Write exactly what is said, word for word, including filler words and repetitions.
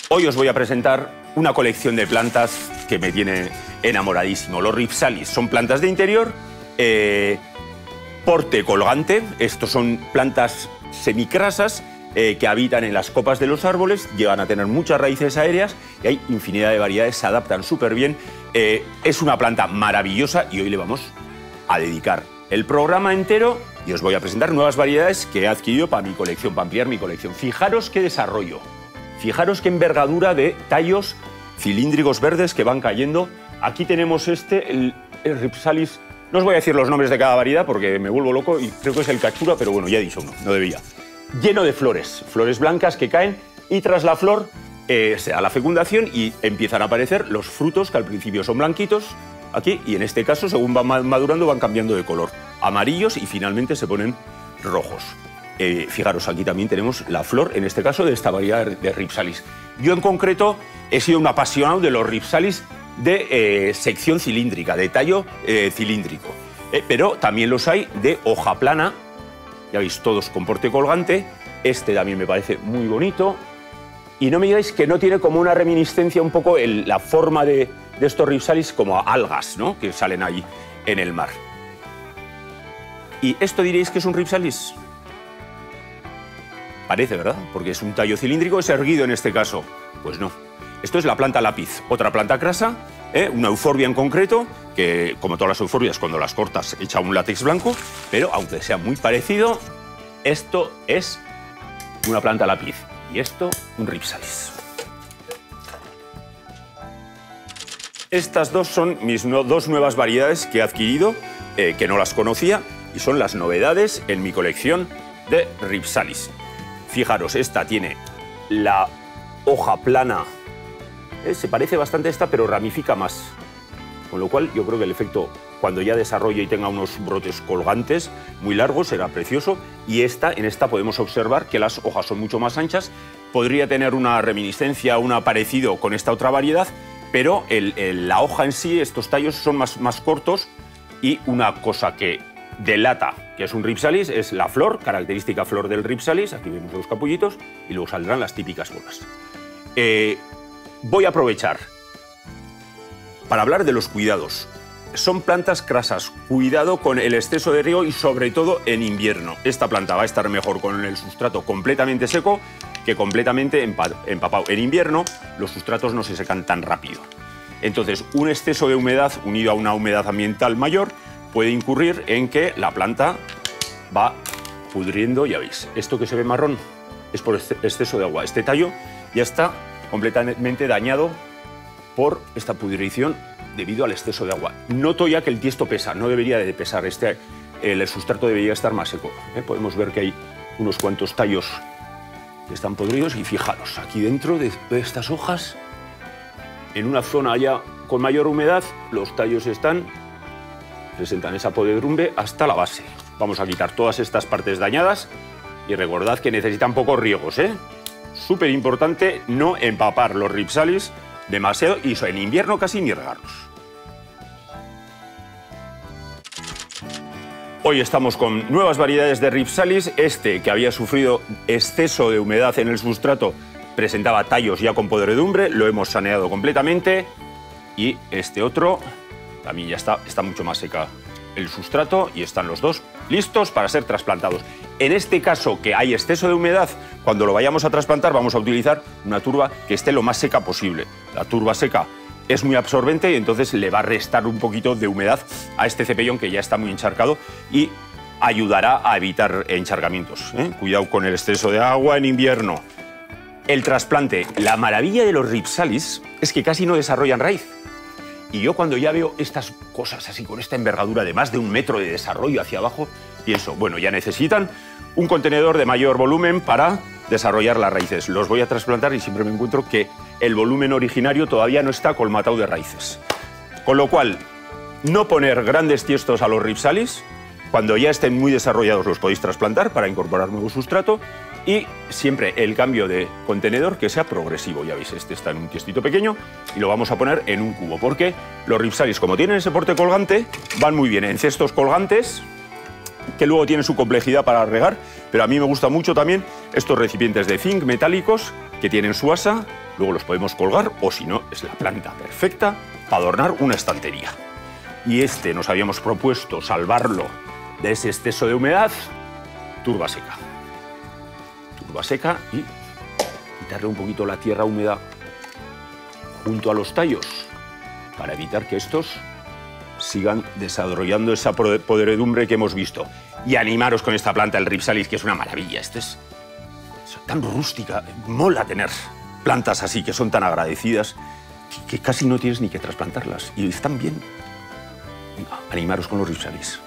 Hoy os voy a presentar una colección de plantas que me tiene enamoradísimo. Los Rhipsalis son plantas de interior, eh, porte colgante. Estos son plantas semicrasas eh, que habitan en las copas de los árboles, llegan a tener muchas raíces aéreas y hay infinidad de variedades, se adaptan súper bien. Eh, es una planta maravillosa y hoy le vamos a dedicar el programa entero y os voy a presentar nuevas variedades que he adquirido para mi colección, para ampliar mi colección. Fijaros qué desarrollo. Fijaros qué envergadura de tallos cilíndricos verdes que van cayendo. Aquí tenemos este, el, el Rhipsalis. No os voy a decir los nombres de cada variedad porque me vuelvo loco y creo que es el cachura, pero bueno, ya he dicho uno, no debía. Lleno de flores, flores blancas que caen y tras la flor eh, se da la fecundación y empiezan a aparecer los frutos que al principio son blanquitos, aquí, y en este caso, según van madurando, van cambiando de color. Amarillos y finalmente se ponen rojos. Eh, fijaros, aquí también tenemos la flor, en este caso, de esta variedad de Rhipsalis. Yo, en concreto, he sido un apasionado de los Rhipsalis de eh, sección cilíndrica, de tallo eh, cilíndrico. Eh, pero también los hay de hoja plana, ya veis, todos con porte colgante. Este también me parece muy bonito. Y no me digáis que no tiene como una reminiscencia un poco el, la forma de, de estos Rhipsalis como algas, ¿no?, que salen ahí en el mar. ¿Y esto diréis que es un Rhipsalis? Parece, ¿verdad? Porque es un tallo cilíndrico, es erguido en este caso. Pues no. Esto es la planta lápiz, otra planta crasa, ¿eh? Una euforbia en concreto, que como todas las euforbias, cuando las cortas echa un látex blanco, pero aunque sea muy parecido, esto es una planta lápiz y esto un Rhipsalis. Estas dos son mis no, dos nuevas variedades que he adquirido, eh, que no las conocía, y son las novedades en mi colección de Rhipsalis. Fijaros, esta tiene la hoja plana, ¿eh? Se parece bastante a esta, pero ramifica más. Con lo cual, yo creo que el efecto, cuando ya desarrolle y tenga unos brotes colgantes muy largos, será precioso. Y esta, en esta podemos observar que las hojas son mucho más anchas. Podría tener una reminiscencia, un parecido con esta otra variedad, pero el, el, la hoja en sí, estos tallos son más, más cortos. Y una cosa que delata que es un Rhipsalis es la flor, característica flor del Rhipsalis. Aquí vemos los capullitos y luego saldrán las típicas bolas. Eh, voy a aprovechar para hablar de los cuidados. Son plantas crasas, cuidado con el exceso de riego y sobre todo en invierno. Esta planta va a estar mejor con el sustrato completamente seco que completamente empapado. En invierno los sustratos no se secan tan rápido. Entonces, un exceso de humedad unido a una humedad ambiental mayor puede incurrir en que la planta va pudriendo, ya veis. Esto que se ve marrón es por exceso de agua. Este tallo ya está completamente dañado por esta pudrición debido al exceso de agua. Noto ya que el tiesto pesa, no debería de pesar. Este, el sustrato debería estar más seco. ¿eh? Podemos ver que hay unos cuantos tallos que están podridos y fijaros, aquí dentro de estas hojas, en una zona ya con mayor humedad, los tallos están... presentan esa podredumbre hasta la base. Vamos a quitar todas estas partes dañadas y recordad que necesitan pocos riegos, ¿eh? Súper importante no empapar los Rhipsalis demasiado y en invierno casi ni regarlos. Hoy estamos con nuevas variedades de Rhipsalis. Este, que había sufrido exceso de humedad en el sustrato, presentaba tallos ya con podredumbre, lo hemos saneado completamente. Y este otro... también ya está, está mucho más seca el sustrato y están los dos listos para ser trasplantados. En este caso, que hay exceso de humedad, cuando lo vayamos a trasplantar vamos a utilizar una turba que esté lo más seca posible. La turba seca es muy absorbente y entonces le va a restar un poquito de humedad a este cepellón que ya está muy encharcado y ayudará a evitar encharcamientos, ¿eh? Cuidado con el exceso de agua en invierno. El trasplante, la maravilla de los Rhipsalis es que casi no desarrollan raíz. Y yo cuando ya veo estas cosas así, con esta envergadura de más de un metro de desarrollo hacia abajo, pienso, bueno, ya necesitan un contenedor de mayor volumen para desarrollar las raíces. Los voy a trasplantar y siempre me encuentro que el volumen originario todavía no está colmatado de raíces. Con lo cual, no poner grandes tiestos a los Rhipsalis. Cuando ya estén muy desarrollados los podéis trasplantar para incorporar nuevo sustrato. Y siempre el cambio de contenedor que sea progresivo. Ya veis, este está en un tiestito pequeño y lo vamos a poner en un cubo. Porque los Rhipsalis, como tienen ese porte colgante, van muy bien en cestos colgantes, que luego tiene su complejidad para regar, pero a mí me gustan mucho también estos recipientes de zinc metálicos que tienen su asa, luego los podemos colgar, o si no, es la planta perfecta para adornar una estantería. Y este nos habíamos propuesto salvarlo de ese exceso de humedad, turba seca. Turba seca y quitarle un poquito la tierra húmeda junto a los tallos para evitar que estos sigan desarrollando esa podredumbre que hemos visto. Y animaros con esta planta, el Rhipsalis, que es una maravilla. Este es, es tan rústica, mola tener plantas así que son tan agradecidas que, que casi no tienes ni que trasplantarlas y están bien. Animaros con los Rhipsalis.